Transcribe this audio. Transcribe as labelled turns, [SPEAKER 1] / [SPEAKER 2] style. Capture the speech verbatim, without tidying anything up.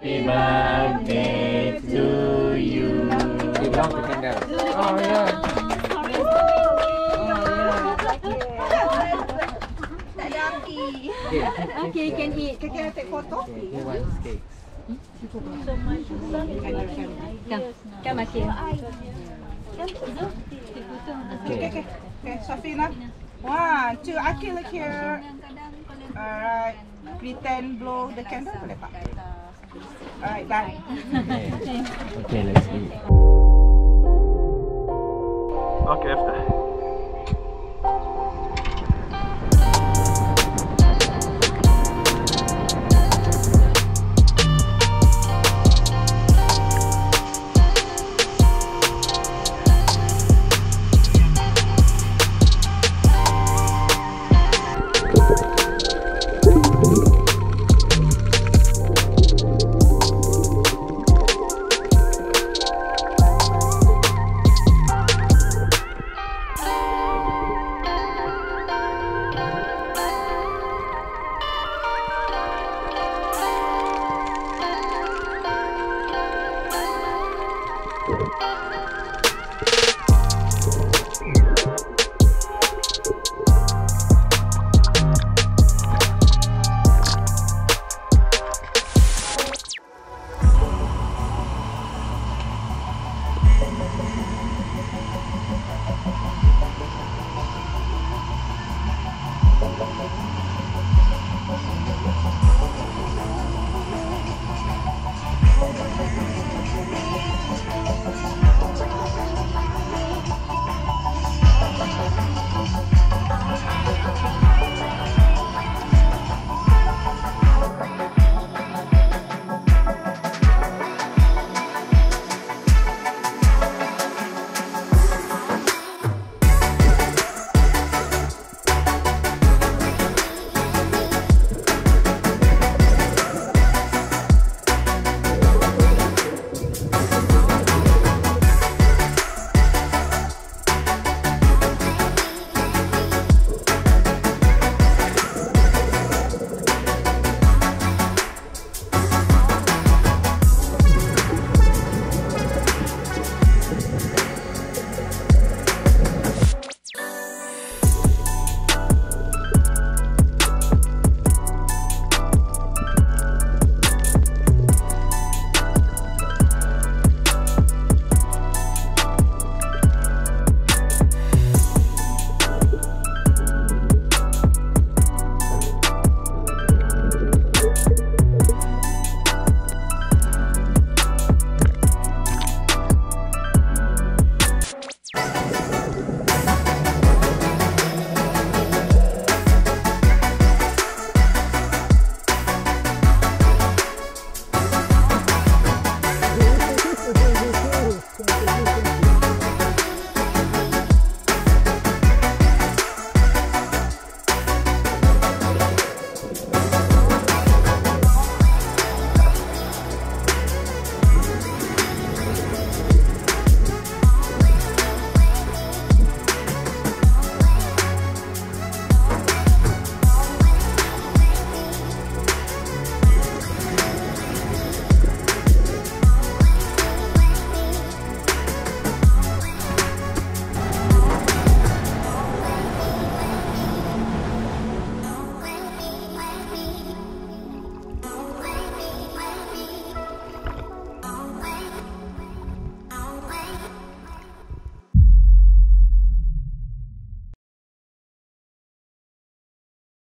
[SPEAKER 1] Happy birthday to you.
[SPEAKER 2] You blow the candle.
[SPEAKER 1] Oh yeah.
[SPEAKER 2] Okay,
[SPEAKER 3] Okay, you can eat.
[SPEAKER 4] Can I take photo?
[SPEAKER 2] okay, he wants cakes.
[SPEAKER 3] Come, come Akil.
[SPEAKER 4] Okay, okay. Okay, Safina. One, two. Akil, look here. Alright. Pretend blow the candle. Boleh tak? Alright, done.
[SPEAKER 1] Okay, okay let's eat.
[SPEAKER 5] Okay, after. You